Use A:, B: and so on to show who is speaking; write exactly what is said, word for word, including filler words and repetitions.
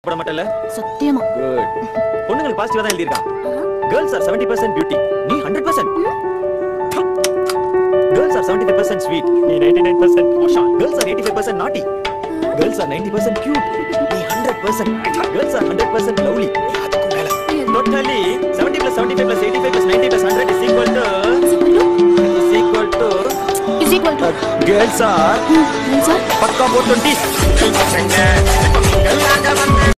A: போட மாட்டல
B: சத்தியமா
A: குட் பொண்ணுங்க பாசிட்டிவா தான் எழுதி இருக்கா girls are seventy percent beauty நீ one hundred percent girls are seventy-five percent sweet நீ ninety-nine percent motion girls are eighty-five percent naughty girls are ninety percent cute நீ one hundred percent girls are one hundred percent lovely நீ அதுக்கு மேல totally seventy plus seventy-five plus eighty-five plus ninety plus one hundred is equal to is equal to
B: is equal to
A: girls are
B: girls are
A: पक्का four twenty